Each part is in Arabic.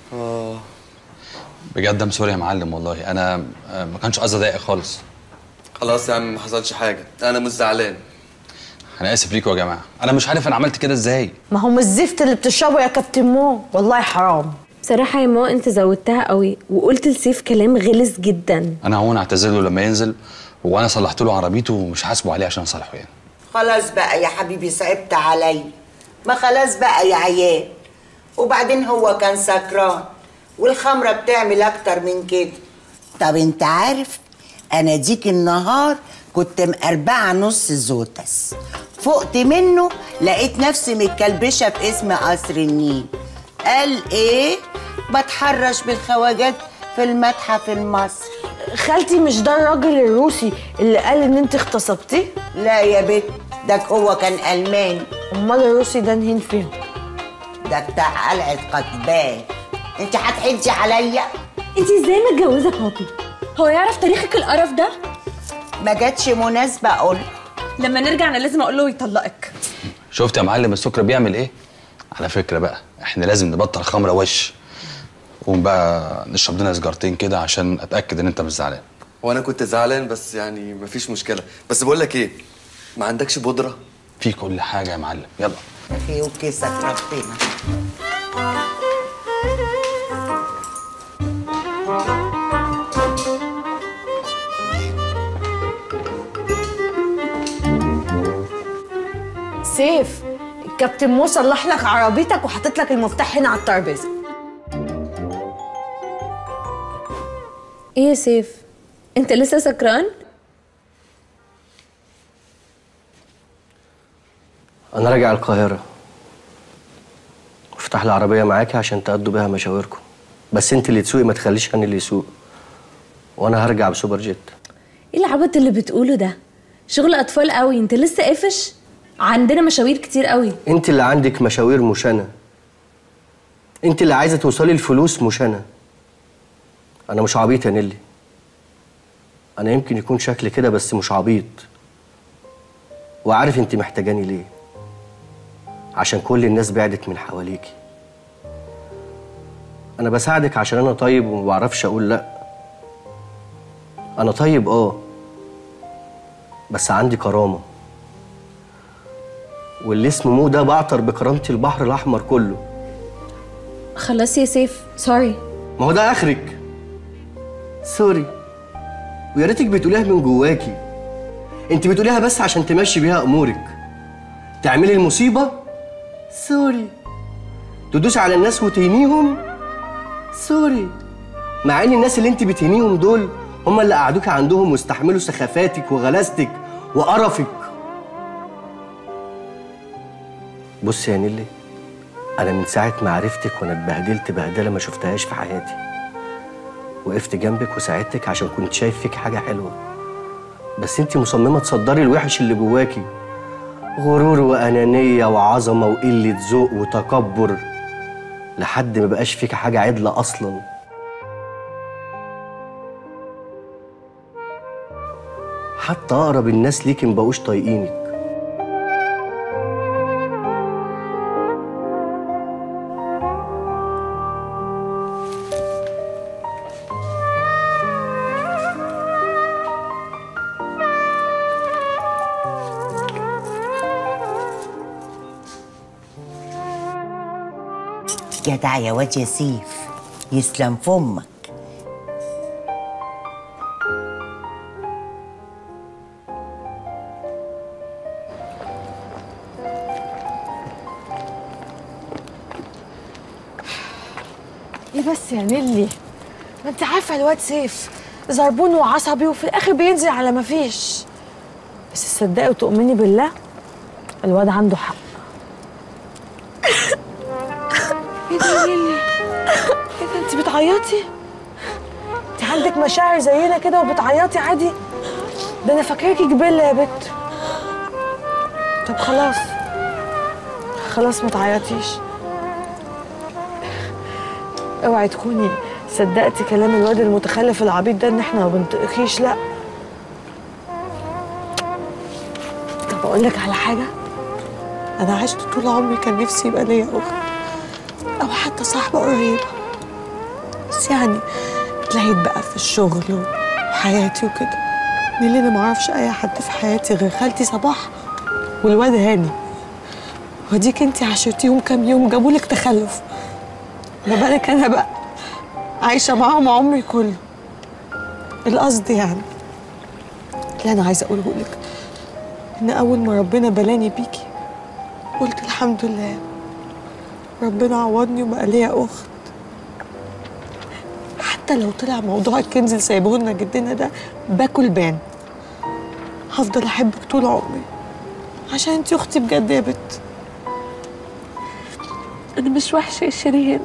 بجد ام سوري يا معلم، والله انا ما كانش قصدي اضايقك خالص. خلاص يا عم ما حصلش حاجه، انا مش زعلان. انا اسف ليكوا يا جماعه، انا مش عارف انا عملت كده ازاي. ما هو مش الزفت اللي بتشربه يا كابتن مو، والله حرام. بصراحه يا مو انت زودتها قوي وقلت لسيف كلام غلس جدا. انا هون اعتذر له لما ينزل، وانا صلحت له عربيته ومش حاسبه عليه عشان اصالحه يعني. خلاص بقى يا حبيبي، صعبت علي. ما خلاص بقى يا عيال. وبعدين هو كان سكران والخمره بتعمل اكتر من كده. طب انت عارف انا ديك النهار كنت مقربعه نص زوتس، فقت منه لقيت نفسي متكلبشه في اسم قصر النيل. قال ايه؟ بتحرش بالخواجات في المتحف المصري. خالتي مش ده الراجل الروسي اللي قال ان انت اغتصبتيه؟ لا يا بت، ده هو كان الماني. امال الروسي ده نهين فيهم؟ ده بتاع قلعه قتبان. انت هتحجي عليا؟ انت ازاي متجوزه بابي؟ هو يعرف تاريخك القرف ده؟ ما جاتش مناسبه اقول. لما نرجع انا لازم اقول له يطلقك. شفت يا معلم السكر بيعمل ايه؟ على فكره بقى احنا لازم نبطل خمره وش. قوم بقى نشرب لنا سيجارتين كده عشان اتاكد ان انت مش زعلان. وانا كنت زعلان بس يعني مفيش مشكله. بس بقول لك ايه، ما عندكش بودره؟ في كل حاجه يا معلم، يلا. اخي وكيسك ربنا. سيف، الكابتن مو صلح لك عربيتك وحاطط لك المفتاح هنا على الترابيزه. ايه يا سيف؟ انت لسه سكران؟ انا راجع القاهره، افتح العربيه معاكي عشان تقضوا بيها مشاوركم، بس انت اللي تسوقي، ما تخليش انا اللي يسوق، وانا هرجع بسوبر جيت. ايه العبط اللي بتقوله ده؟ شغل اطفال قوي، انت لسه قافش؟ عندنا مشاوير كتير قوي. انت اللي عندك مشاوير مش انا، انت اللي عايزه توصلي الفلوس مش انا. انا مش عبيط يا نيلي، انا يمكن يكون شكلي كده بس مش عبيط، وعارف انت محتاجاني ليه، عشان كل الناس بعدت من حواليكي. انا بساعدك عشان انا طيب وما بعرفش اقول لا. انا طيب بس عندي كرامه، واللي اسمه مو ده بعطر بكرامتي البحر الاحمر كله. خلاص يا سيف، سوري. ما هو ده اخرك، سوري، ويا ريتك بتقوليها من جواكي. انت بتقوليها بس عشان تمشي بيها امورك، تعملي المصيبه سوري، تدوسي على الناس وتهينيهم سوري، مع ان الناس اللي انت بتهينيهم دول هم اللي قعدوكي عندهم واستحملوا سخافاتك وغلاستك وقرفك. بصي يا نيلي، انا من ساعه ما عرفتك وانا اتبهدلت بهدله ما شفتهاش في حياتي. وقفت جنبك وساعدتك عشان كنت شايف فيك حاجه حلوه، بس انت مصممه تصدري الوحش اللي جواكي، غرور وانانيه وعظمه وقله ذوق وتكبر، لحد ما بقاش فيك حاجه عدله اصلا. حتى اقرب الناس ليكي مبقوش طايقينك. جدع يا واد يا سيف، يسلم فمك. ايه بس يا نيلي، ما انت عارفه الواد سيف زربون وعصبي وفي الاخر بينزل على ما فيش. بس تصدقي وتؤمني بالله الواد عنده حق. ايه ده يا نيلي؟ ايه ده انت بتعيطي؟ انت عندك مشاعر زينا كده وبتعيطي عادي؟ ده انا فاكراكي جبله يا بت. طب خلاص خلاص ما تعيطيش. اوعي تكوني صدقتي كلام الواد المتخلف العبيط ده ان احنا ما بنطقكيش. لا، طب اقول لك على حاجه، انا عشت طول عمري كان نفسي يبقى ليا اخت او حتى صاحبه قريبه، بس يعني اتلهيت بقى في الشغل وحياتي وكده. نيلي انا معرفش اي حد في حياتي غير خالتي صباح والواد هاني، وديك انتي عاشرتيهم كام يوم جابولك تخلف، ما بالك انا بقى عايشه معاهم عمري كله. القصد يعني اللي انا عايزه اقوله لك ان اول ما ربنا بلاني بيكي قلت الحمد لله، ربنا عوضني وبقى ليا اخت. حتى لو طلع موضوع الكنز اللي سايبه لنا جدنا ده باكل بان، هفضل احبك طول عمري عشان انتي اختي بجد يا بت. انا مش وحشه يا شيرين،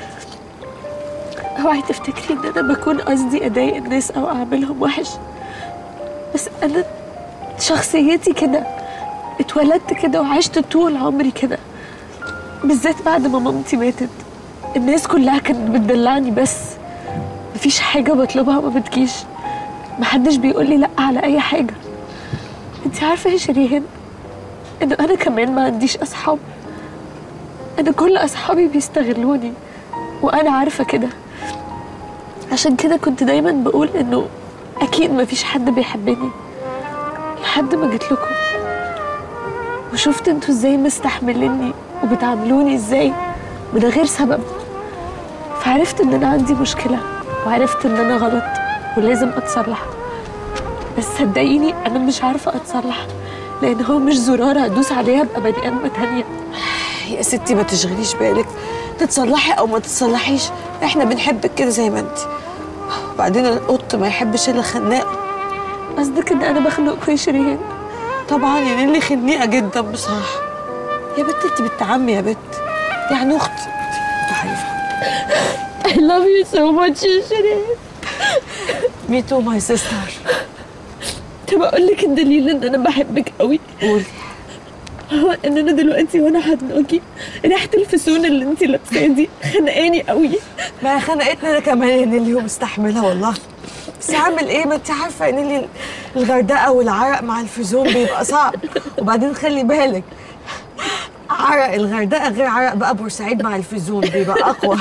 اوعي تفتكري ان انا بكون قصدي اضايق الناس او اعملهم وحش، بس انا شخصيتي كده، اتولدت كده وعشت طول عمري كده، بالذات بعد ما مامتي ماتت. الناس كلها كانت بتدلعني، بس مفيش حاجه بطلبها ما بتجيش، محدش بيقولي لا على اي حاجه. انتي عارفه يا شيرين ان انا كمان ما عنديش اصحاب، انا كل اصحابي بيستغلوني وانا عارفه كده. عشان كده كنت دايما بقول انه اكيد مفيش حد بيحبني، لحد ما جيت لكم وشفت انتوا ازاي مستحمليني وبتعاملوني ازاي من غير سبب، فعرفت ان انا عندي مشكله وعرفت ان انا غلط ولازم اتصلح. بس صدقيني انا مش عارفه اتصلح، لان هو مش زرار هدوس عليها ابقى بني ادمه تانيه. يا ستي ما تشغليش بالك، تتصلحي او ما تتصلحيش احنا بنحبك كده زي ما انتي. وبعدين القط ما يحبش الا خناق. قصدك ان انا بخنقكوا يا شيرين؟ طبعا يا نيلي خنيقه جدا بصراحه. يا بت انتي بنت عمي يا بت، يعني اختي. تحيفه. I love you so much يا شيرين. Me too my sister. طب اقول لك الدليل ان انا بحبك قوي؟ قولي. هو ان انا دلوقتي وانا حضناكي ريحه الفسون اللي انت لابساها دي خنقاني قوي. ما خنقتني انا كمان يا نيلي ومستحملها والله، بس هعمل ايه؟ ما انت عارفه يا نيلي الغردقه والعرق مع الفيزون بيبقى صعب. وبعدين خلي بالك عرق الغردقه غير عرق بقى بورسعيد مع الفيزون، بيبقى اقوى.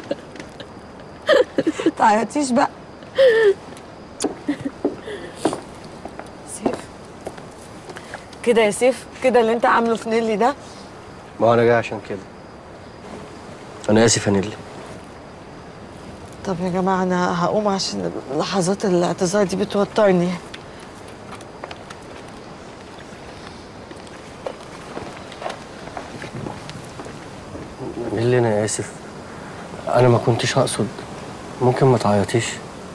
تعيطيش بقى. سيف كده يا سيف، كده اللي انت عامله في نيلي ده. ما هو انا جاي عشان كده. انا اسف يا نيلي. طب يا جماعه انا هقوم عشان لحظات الاعتذار دي بتوترني. نيلي انا اسف، انا ما كنتش اقصد، ممكن ما تعيطيش.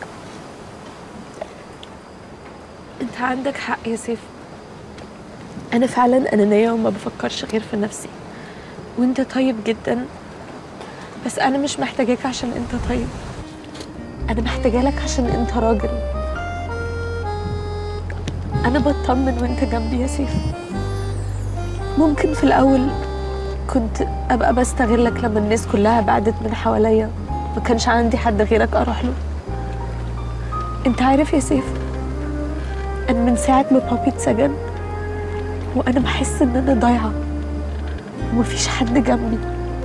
انت عندك حق يا سيف، انا فعلا انانيه وما بفكرش غير في نفسي، وانت طيب جدا، بس انا مش محتاجاك عشان انت طيب، انا محتاجالك عشان انت راجل. انا بطمن وانت جنبي يا سيف. ممكن في الاول كنت ابقى بستغلك لما الناس كلها بعدت من حواليا، ما كانش عندي حد غيرك اروح له. انت عارف يا سيف، انا من ساعه ما بابي اتسجن وانا بحس ان انا ضايعه ومفيش حد جنبي،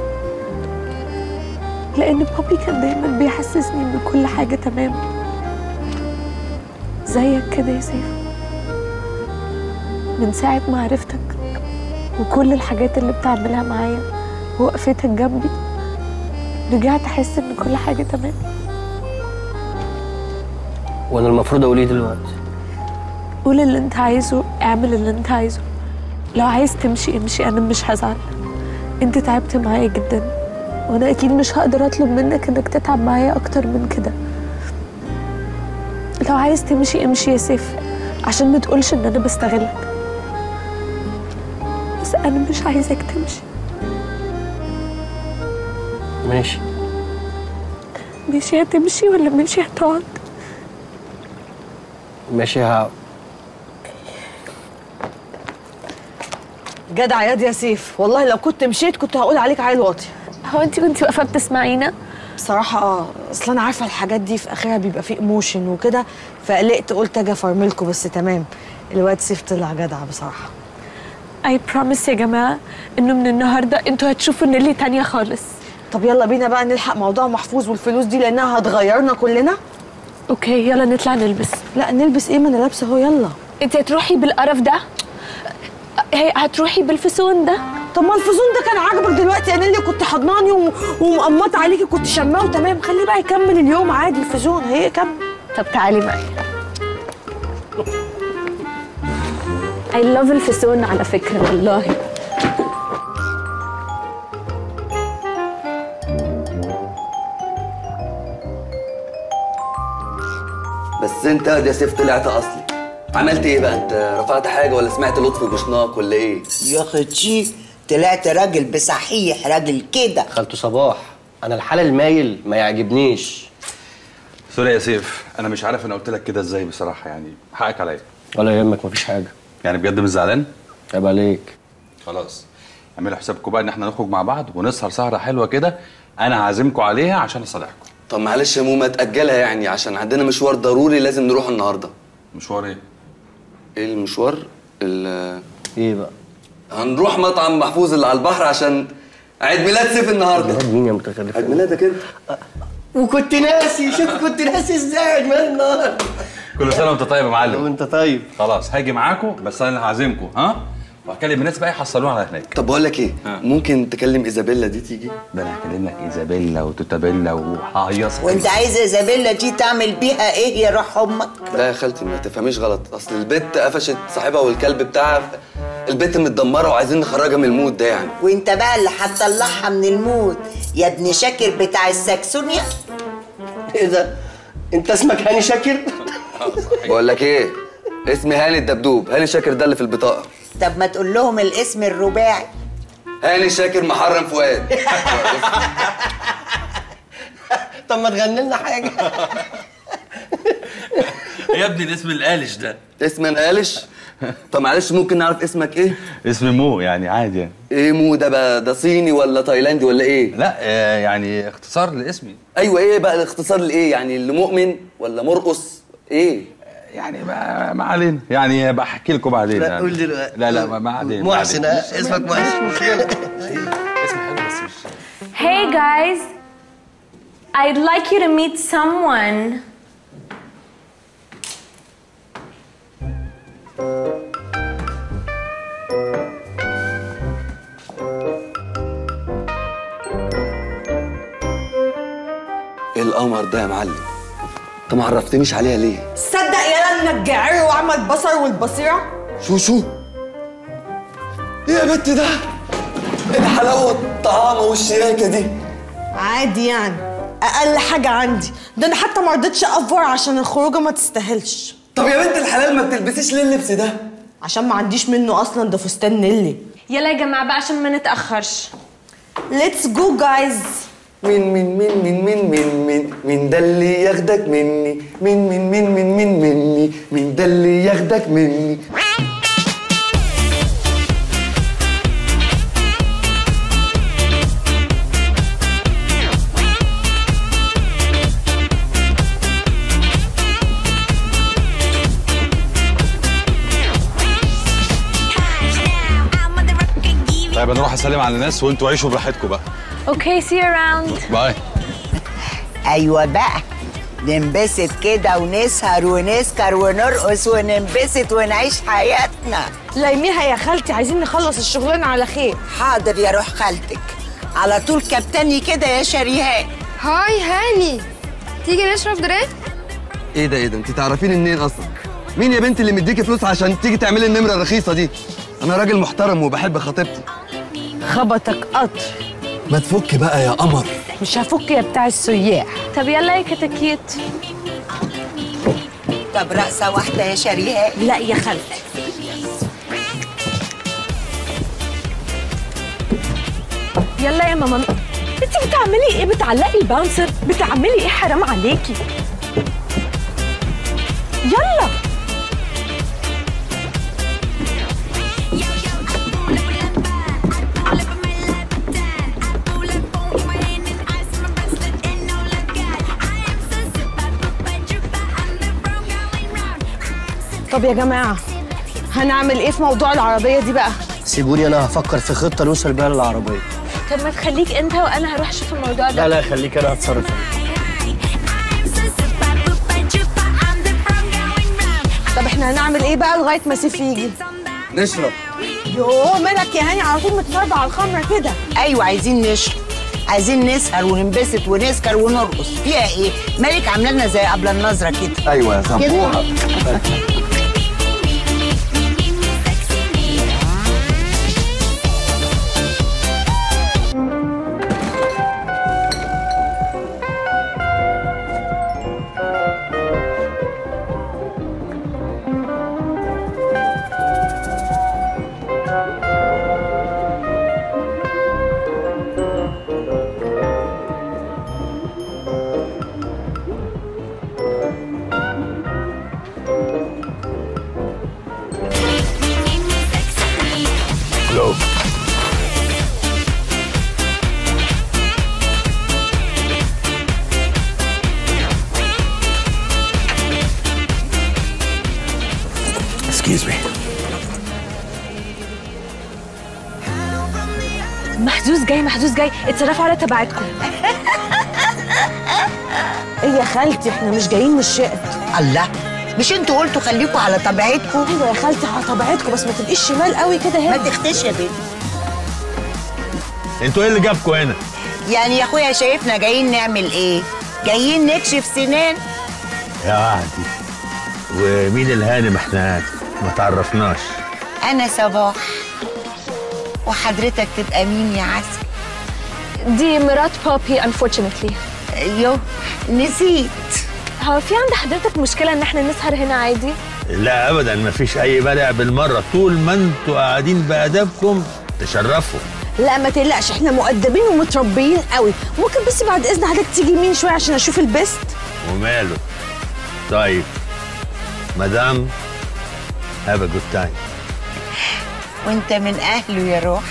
لان بابي كان دايما بيحسسني ان كل حاجه تمام زيك كده يا سيف. من ساعه ما عرفتك وكل الحاجات اللي بتعملها معايا ووقفتك جنبي، رجعت احس ان كل حاجه تمام. وانا المفروض اقول ايه دلوقتي؟ قول اللي انت عايزه، اعمل اللي انت عايزه، لو عايز تمشي امشي، انا مش هزعل. انت تعبت معايا جدا وانا اكيد مش هقدر اطلب منك انك تتعب معايا اكتر من كده. لو عايز تمشي امشي يا سيف، عشان ما تقولش ان انا بستغلك، بس انا مش عايزك تمشي. ماشي. ماشي هتمشي ولا ماشي هتقعد؟ ماشي هقعد. جدع ياض يا سيف، والله لو كنت مشيت كنت هقول عليك عيل واطي. هو انت كنتي واقفه بتسمعينا؟ بصراحه اصل انا عارفه الحاجات دي في اخرها بيبقى فيه ايموشن وكده، فقلقت قلت اجي افرملكوا، بس تمام. الواد سيف طلع جدع بصراحه. I promise يا جماعه انه من النهارده انتوا هتشوفوا نيلي تانية خالص. طب يلا بينا بقى نلحق موضوع محفوظ والفلوس دي لانها هتغيرنا كلنا. اوكي يلا نطلع نلبس. لا نلبس ايه، ما انا لابسه اهو. يلا. انت هتروحي بالقرف ده؟ هتروحي بالفسون ده؟ طب ما الفزون ده كان عاجبك دلوقتي يا نيلي، كنت حضناني ومقمطه عليكي، كنت شماه وتمام. خليه بقى يكمل اليوم عادي، الفزون هي كمل. طب تعالي معي. I love الفسون على فكرة والله. بس انت يا سيف طلعت اصلي. عملت ايه بقى انت؟ رفعت حاجه ولا سمعت لطفي بوشناق ولا ايه؟ يا اختي طلعت راجل بصحيح، راجل كده. خالته صباح، انا الحال المايل ما يعجبنيش. سوري يا سيف، انا مش عارف انا قلت لك كده ازاي بصراحه، يعني حقك عليا. ولا يهمك، مفيش حاجه. يعني بجد مش زعلان؟ عيب عليك. خلاص اعملوا حسابكم بقى ان احنا نخرج مع بعض ونسهر سهره حلوه كده، انا هعزمكم عليها عشان اصالحكم. طب معلش يا موما تاجلها يعني، عشان عندنا مشوار ضروري لازم نروح النهارده. مشوار ايه؟ ايه المشوار؟ ايه بقى؟ هنروح مطعم محفوظ اللي على البحر عشان عيد ميلاد سيف النهارده. ميلاد مين يا متخلف؟ عيد ميلادك انت. وكنت ناسي. شوف كنت ناسي ازاي عيد ميلاد النهارده. كل سنه وانت طيب يا معلم. وانت طيب. خلاص هاجي معاكم، بس انا اللي هعزمكم. ها؟ وهكلم الناس بقى يحصلونا على هناك. طب بقول لك ايه، ممكن تكلم ايزابيلا دي تيجي؟ ده انا هكلم لك ايزابيلا وتوتابيلا وههيصك. وانت عايزه ايزابيلا دي تعمل بيها ايه يا روح امك؟ لا يا خالتي ما تفهميش غلط، اصل البت قفشت صاحبها والكلب بتاعها. البت متدمره وعايزين نخرجها من المود ده يعني. وانت بقى اللي هتطلعها من المود يا ابن شاكر بتاع الساكسونيا. ايه ده؟ انت اسمك هاني شاكر؟ بقول لك ايه، اسمي هاني الدبدوب. هاني شاكر ده اللي في البطاقه. طب ما تقول لهم الاسم الرباعي. هاني شاكر محرم فؤاد. طب ما تغني لنا حاجه. يا ابني الاسم القالش ده. اسم انقالش؟ طب معلش ممكن نعرف اسمك ايه؟ اسم مو، يعني عادي يعني. ايه مو ده بقى؟ ده صيني ولا تايلاندي ولا ايه؟ لا يعني اختصار لاسمي. ايوه ايه بقى الاختصار لايه؟ يعني لمؤمن ولا مرقص ايه؟ يعني ما علينا، يعني بحكي لكم بعدين. لا يعني. قول دلوقتي. لا ما علينا. محسن. اسمك محسن. اسم حلو بس مش. Hey guys, I'd like you to meet someone. ايه القمر ده يا معلم؟ انت ما عرفتنيش عليها ليه؟ صدق يالا انك جعر وعمل البصر والبصيره. شو ايه يا بنت ده؟ ايه الحلاوه والطعامه والشياكه دي؟ عادي يعني، اقل حاجه عندي. ده انا حتى ما رضيتش افور عشان الخروجه ما تستاهلش. طب يا بنت الحلال ما بتلبسيش ليه اللبس ده؟ عشان ما عنديش منه اصلا، ده فستان نيلي. يلا يا جماعة بقى عشان ما نتأخرش. Let's go guys. مين ده اللي ياخدك مني؟ مين ده اللي ياخدك مني؟ طيب انا اروح اسلم على الناس وانتوا عيشوا براحتكم بقى. Okay, see you around. باي. ايوه بقى ننبسط كده ونسهر ونسكر ونرقص وننبسط ونعيش حياتنا. لايميها يا خالتي، عايزين نخلص الشغلانه على خير. حاضر يا روح خالتك، على طول كابتني كده يا شريهان. هاي هاني، تيجي نشرب دريك؟ ايه ده انت تعرفيني منين اصلا؟ مين يا بنت اللي مديكي فلوس عشان تيجي تعملي النمره الرخيصه دي؟ انا راجل محترم وبحب خطيبتي. خبطك قطر. ما تفك بقى يا قمر. مش هفك يا بتاع السياح. طب يلا يا كتاكيت. طب رقصه واحده يا شريهان. لا يا خالتي. يلا يا ماما. انت بتعملي ايه؟ بتعلقي الباونسر؟ بتعملي ايه؟ حرام عليكي. يلا. طب يا جماعه هنعمل ايه في موضوع العربيه دي بقى؟ سيبوني انا هفكر في خطه نوصل بيها للعربيه. طب ما تخليك انت وانا هروح اشوف الموضوع ده. لا خليك انا هتصرف. طب احنا هنعمل ايه بقى لغايه ما سيف يجي؟ نشرب. يوه مالك يا هاني على طول متفرج على الخمره كده؟ ايوه عايزين نشرب، عايزين نسهر وننبسط ونسكر ونرقص. فيها ايه؟ مالك عامله لنا زي قبل النظره كده. ايوه يا سبوحه. Excuse me. محظوظ جاي اتصرفوا على تبعتكم. ايه يا خالتي احنا مش جايين من الشقه. الله، مش انتوا قلتوا خليكوا على طبيعتكم؟ ايوه يا خالتي على طبيعتكم، بس ما تبقيش شمال قوي كده هنا. ما تختش يا بنت. انتوا ايه اللي جابكم هنا؟ يعني يا اخويا شايفنا جايين نعمل ايه؟ جايين نكشف سنان؟ يا عهدي، ومين الهانم؟ احنا ما تعرفناش. انا صباح. وحضرتك تبقى مين يا عسل؟ دي مرات بابي unfortunately. يو نسيت. هو في عند حضرتك مشكلة ان احنا نسهر هنا عادي؟ لا ابدا، ما فيش اي بلع بالمره، طول ما انتوا قاعدين بادبكم تشرفوا. لا ما تقلقش، احنا مؤدبين ومتربيين قوي. ممكن بس بعد اذن حضرتك تيجي يمين شويه عشان اشوف البست. وماله؟ طيب مدام have a good time. وانت من اهله يا روح.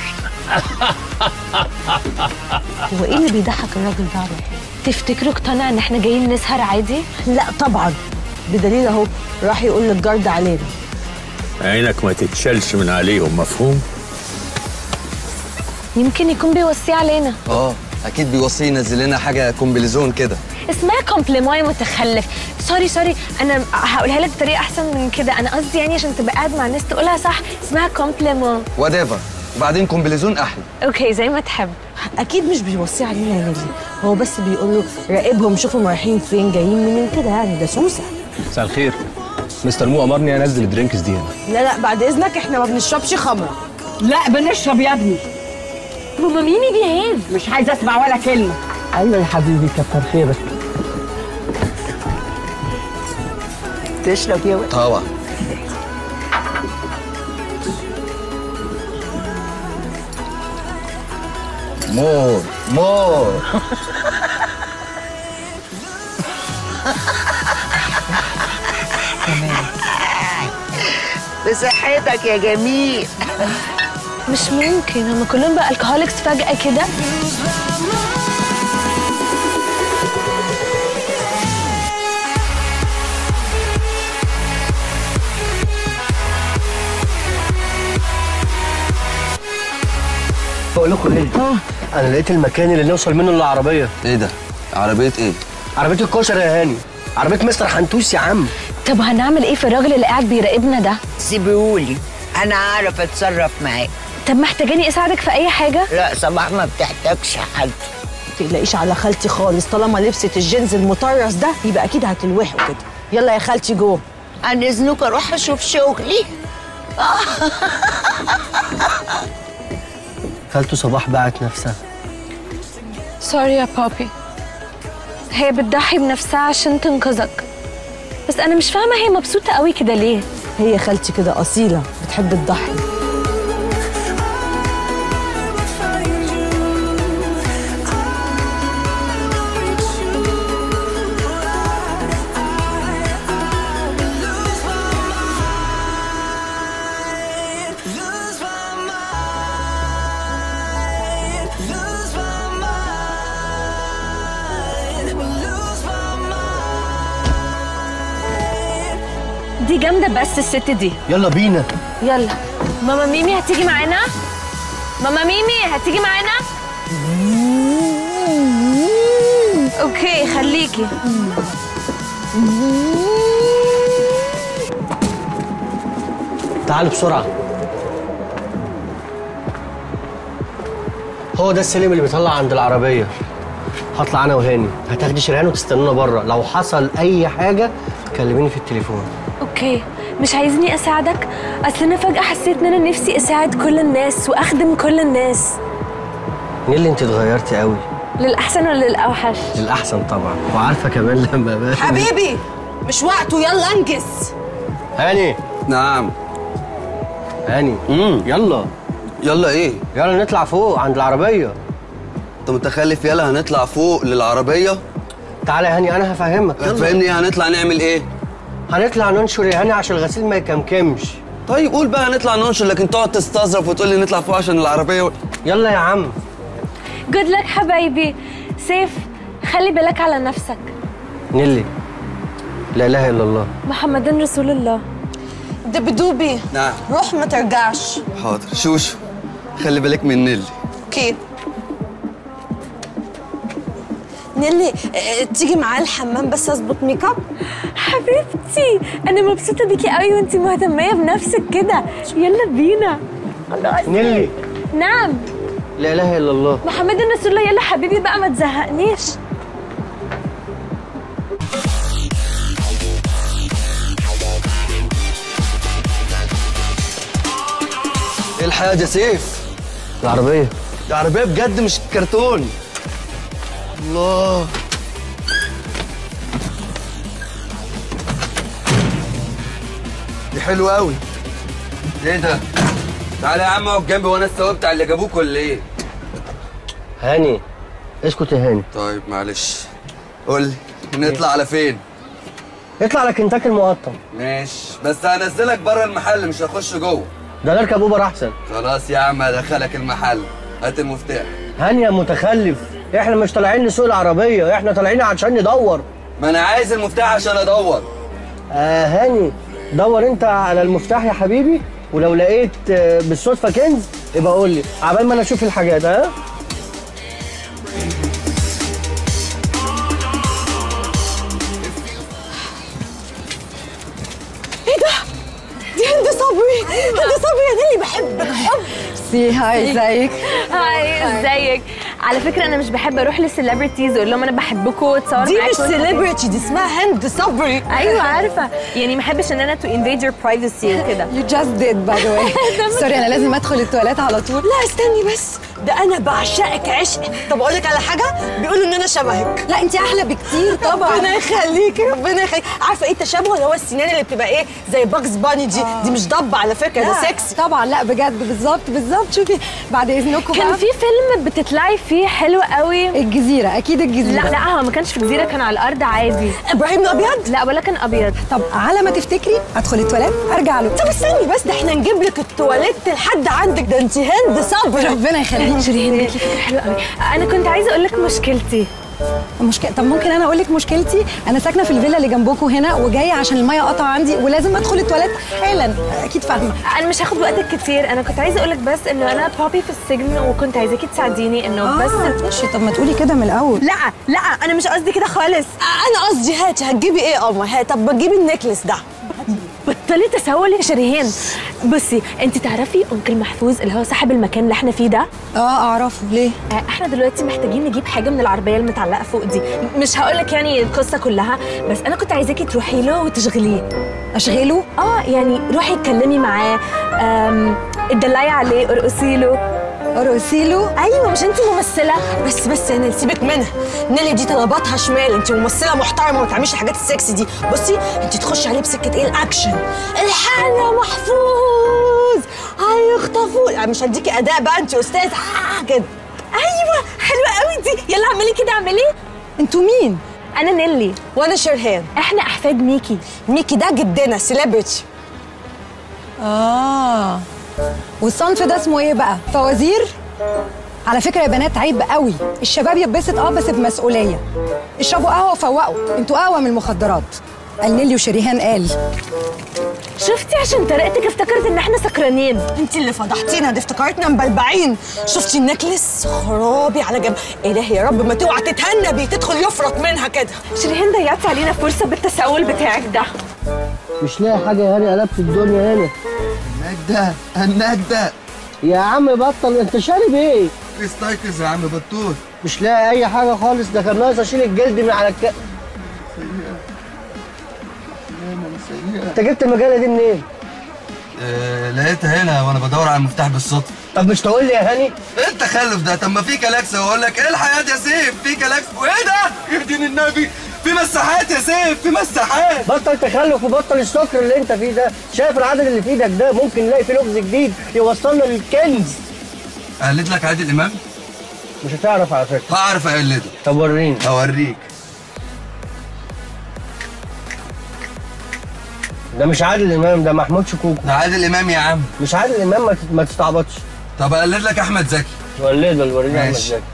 هو ايه اللي بيضحك الراجل ده؟ تفتكروا اقتنع ان احنا جايين نسهر عادي؟ لا طبعا، بدليل اهو راح يقول للجارد علينا. عينك ما تتشالش من عليهم، مفهوم؟ يمكن يكون بيوصي علينا. اكيد بيوصي ينزل لنا حاجه كومبليزون كده. اسمها كومبليمون يا متخلف. سوري انا هقولها لك بطريقه احسن من كده. انا قصدي يعني عشان تبقى قاعد مع الناس تقولها صح، اسمها كومبليمون. وات ايفر، وبعدين كومبليزون احلى. اوكي زي ما تحب. اكيد مش بيوصي علينا يا نجلي، هو بس بيقول له راقبهم شوفهم رايحين فين جايين منين كده، يعني ده سوسه. مساء الخير، مستر مو امرني انزل الدرينكس دي هنا. لا بعد اذنك احنا ما بنشربش خمره. لا بنشرب يا ابني. ماما ميمي بيهيف. مش عايزه اسمع ولا كلمه. ايوه يا حبيبي كتر خيرك. تشرب يا ولد؟ طبعا. مور بصحتك يا جميل. مش ممكن هم كلهم بقى الكهوليكس فجأة كده. بقول لكم ايه؟ انا لقيت المكان اللي نوصل منه للعربيه. ايه ده؟ عربيه ايه؟ عربيه الكشري يا هاني، عربيه مستر حنتوس يا عم. طب هنعمل ايه في الراجل اللي قاعد بيراقبنا ده؟ سيبيهولي، انا اعرف اتصرف معاه. طب محتاجاني اساعدك في اي حاجه؟ لا صباح ما بتحتاجش حد. ما تقلقيش على خالتي خالص، طالما لبست الجينز المطرز ده يبقى اكيد هتلوحوا كده. يلا يا خالتي جوه. عن اذنك اروح اشوف شغلي. خالته صباح باعت نفسها. سوري يا بابي، هي بتضحي بنفسها عشان تنقذك، بس انا مش فاهمه هي مبسوطه قوي كده ليه. هي خالتي كده اصيله، بتحب تضحي. دي جامده بس الست دي. يلا بينا. يلا. ماما ميمي هتيجي معانا؟ ماما ميمي هتيجي معانا؟ اوكي خليكي. تعالوا بسرعة. هو ده السلم اللي بيطلع عند العربية. هطلع أنا وهاني، هتاخدي شريهان وتستنونا بره، لو حصل أي حاجة كلميني في التليفون. اوكي، مش عايزني اساعدك؟ اصل انا فجأة حسيت ان انا نفسي اساعد كل الناس واخدم كل الناس. نيلي انت اتغيرتي قوي. للأحسن ولا للأوحش؟ للأحسن طبعا، وعارفة كمان لما بقى حبيبي مش وقته، يلا انجز. هاني. نعم. هاني. يلا. يلا ايه؟ يلا نطلع فوق عند العربية. انت متخلف؟ يلا هنطلع فوق للعربية. تعالى يا هاني انا هفهمك. هتفهمني ايه؟ هنطلع نعمل ايه؟ هنطلع ننشر يا هاني عشان الغسيل ما يكمكمش. طيب قول بقى هنطلع ننشر، لكن تقعد تستظرف وتقول لي نطلع فوق عشان العربية يلا يا عم. جود لك حبايبي. سيف خلي بالك على نفسك. نيلي لا اله الا الله محمد رسول الله. دبدوبي. نعم. روح ما ترجعش. حاضر. شوشو خلي بالك من نيلي. اوكي. نيلي تيجي معايا الحمام بس اظبط ميك اب. حبيبتي انا مبسوطه بيكي قوي وانتي مهتميه بنفسك كده. يلا بينا. نيلي. نعم. لا اله الا الله محمد رسول الله. يلا حبيبي بقى ما تزهقنيش. ايه الحياة يا سيف؟ العربية. دي عربية بجد مش كرتون. الله. دي حلوة قوي. ايه ده؟ تعالى يا عم اقف جنبي وانا السواق بتاع اللي جابوك ولا ايه؟ هاني اسكت يا هاني. طيب معلش. قول لي نطلع على فين؟ اطلع على كنتاكي المقطم. ماشي، بس هنزلك بره المحل مش هخش جوه. ده نركب اوبر احسن. خلاص يا عم هدخلك المحل. هات المفتاح. هاني يا متخلف، احنا مش طالعين نسوق العربية، احنا طالعين عشان ندور. ما انا عايز المفتاح عشان ادور. هاني دور انت على المفتاح يا حبيبي، ولو لقيت بالصدفة كنز يبقى قول لي عبال ما انا اشوف الحاجات. ها؟ ايه ده؟ دي هند صبري. هند صبري يا نيلي بحبك حب. هاي ازيك؟ هاي ازيك؟ على فكره انا مش بحب اروح للسليبرتيز واقول لهم انا بحبكم واتصور معاكم. دي مش سليبرتي، دي اسمها هند صبري. ايوه عارفه، يعني ما احبش ان انا تو انفيد يور برايفسي وكده. يو جاست ديد باي ذا واي. سوري انا لازم ادخل التواليت على طول. لا استني بس، ده انا بعشقك عشق. طب اقول لك على حاجه، بيقولوا ان انا شبهك. لا انت احلى بكتير طبعا. ربنا يخليكي ربنا يخليكي. عارفه ايه التشابه؟ اللي هو السنان اللي بتبقى ايه زي باكس باني دي. دي مش ضب على فكره، ده سكسي طبعا. لا بجد بالظبط. شوفي بعد اذنكم كان في فيلم بتطلعي فيه حلو قوي. الجزيره. اكيد الجزيره. لا هو ما كانش في الجزيره، كان على الارض عادي. ابراهيم الابيض. لا ولا كان ابيض. طب على ما تفتكري ادخل التواليت ارجع له. طب استني بس، ده احنا نجيب لك التواليت لحد عندك. ده انت هند صبري. ربنا يخليك. شيرين ليكي فكره حلوه قوي. انا كنت عايزه اقول لك مشكلتي. طب ممكن انا اقول لك مشكلتي؟ انا ساكنه في الفيلا اللي جنبكم هنا، وجايه عشان الميه قطع عندي ولازم ادخل التواليت حالا. اكيد فاهمه. انا مش هاخد وقتك كتير. انا كنت عايزه اقول لك بس انه انا بابي في السجن، وكنت عايزاكي تساعديني انه بس. ماشي. طب ما تقولي كده من الاول. لا انا مش قصدي كده خالص. انا قصدي هاتي. هتجيبي ايه يا قمر؟ هات. طب ما تجيبي النكلس ده. بطلي تسول يا شريهان. بصي انت تعرفي انكل محفوظ اللي هو صاحب المكان اللي احنا فيه ده؟ اعرفه. ليه؟ احنا دلوقتي محتاجين نجيب حاجه من العربيه المتعلقه فوق دي. مش هقول لك يعني القصه كلها، بس انا كنت عايزاكي تروحي له وتشغليه. اشغله؟ يعني روحي اتكلمي معاه، اتدلعي عليه، ارقصي له. ايوه مش انت ممثله؟ بس يا نيلي سيبك منها. نيلي دي طلباتها شمال. انت ممثله محترمه وما تعمليش الحاجات السكسي دي. بصي انت تخشي عليه بسكه ايه؟ الاكشن. الحقني يا محفوظ هيخطفوه. مش هديكي اداء بقى، انت استاذ كده. ايوه حلوه قوي دي. يلا اعملي كده اعملي. انتوا مين؟ انا نيلي. وانا شرهان. احنا احفاد ميكي. ميكي ده جدنا سيلبرتي. والصنف ده اسمه ايه بقى؟ فوازير؟ على فكره يا بنات عيب قوي. الشباب يتبسط بس بمسؤوليه. اشربوا قهوه وفوقوا، انتوا قهوه من المخدرات. قال نيلي وشريهان قال. شفتي عشان طريقتك افتكرت ان احنا سكرانين. انت اللي فضحتينا، دي افتكرتنا مبلبعين. شفتي النكلس؟ خرابي على جنب. الهي يا رب ما توعى تتهنبي تدخل يفرط منها كده. شريهان ضيعتي علينا فرصه بالتساؤل بتاعك ده. مش لاقي حاجه يا هاني، قلبت الدنيا هنا. النجدة النجدة يا عم بطل، انت شارب ايه؟ استيقظ يا عم بطول. مش لاقي اي حاجه خالص، ده كان ناقص اشيل الجلد من على انت جبت المجله دي منين؟ لقيتها هنا وانا بدور على المفتاح بالصدفه. طب مش تقول لي يا هاني؟ ايه التخلف ده؟ طب ما في كلاكس واقول لك ايه الحياه يا سيف؟ في كلاكس وايه ده؟ يهدين النبي، في مساحات يا سيف، في مساحات. بطل تخلف وبطل السكر اللي انت فيه ده. شايف العدد اللي في ايدك ده؟ ممكن نلاقي فيه لغز جديد يوصلنا للكنز. اقلد لك عادل امام؟ مش هتعرف على فكره. هعرف اقلده. طب وريني. هوريك. ده مش عادل امام، ده محمود شكوكو. ده عادل امام يا عم. مش عادل امام، ما تستعبطش. طب اقلد لك احمد زكي. ولده اللي وريني احمد زكي.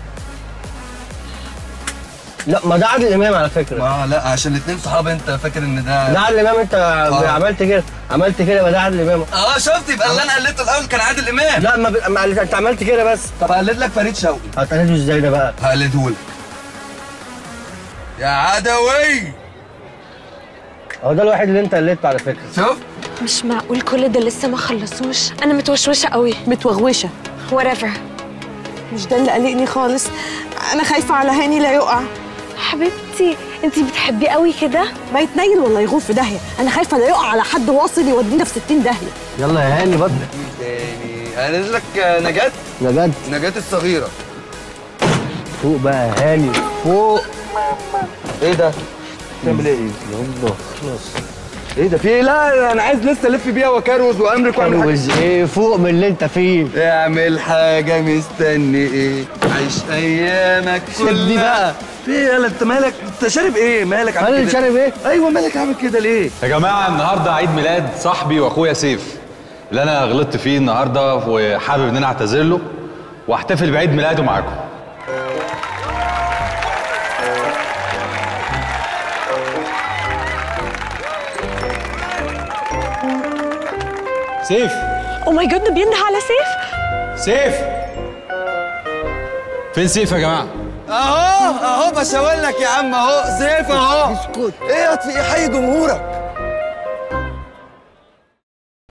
لا ما ده عادل امام على فكره. ما لا عشان الاثنين صحاب، انت فاكر ان ده عادل امام. انت عملت كده يبقى ده عادل امام. شفت؟ يبقى اللي انا قلدته الاول كان عادل امام. لا انت عملت كده بس. طب اقلد لك فريد شوقي. هتقلده ازاي ده بقى؟ هقلده لك يا عدوي. هو ده الوحيد اللي انت قلدته على فكره. شوف مش معقول كل ده لسه ما خلصوش. انا متوشوشه قوي. متوغوشه whatever. مش ده اللي قلقني خالص. انا خايفه على هاني لا يقع. حبيبتي انتي بتحبيه قوي كده؟ ما يتنيل ولا يغور في داهيه. انا خايفه لا يقع على حد واصل يودينا في 60 داهيه. يلا يا هاني بطل. تاني اقلد لك نجاة الصغيره. فوق بقى يا هاني فوق. ايه ده؟ تعمل ايه؟ يلا خلاص. ايه ده؟ في ايه؟ لا انا عايز لسه الف بيها واكروز وامرك واعمل كروز ايه؟ فوق من اللي انت فيه. اعمل حاجه، مستني ايه؟ عيش ايامك كلها بقى. في ايه؟ يلا انت مالك؟ انت شارب ايه؟ مالك عامل كده؟ انا اللي شارب ايه؟ ايوه مالك عامل كده ليه؟ يا جماعه النهارده عيد ميلاد صاحبي واخويا سيف اللي انا غلطت فيه النهارده، وحابب ان انا اعتذر له واحتفل بعيد ميلاده معاكم. سيف. او ماي جاد، بينده على سيف. سيف فين سيف يا جماعه؟ اهو بشاور لك يا عم، اهو سيف اهو. اسكت. ايه يا حي جمهورك.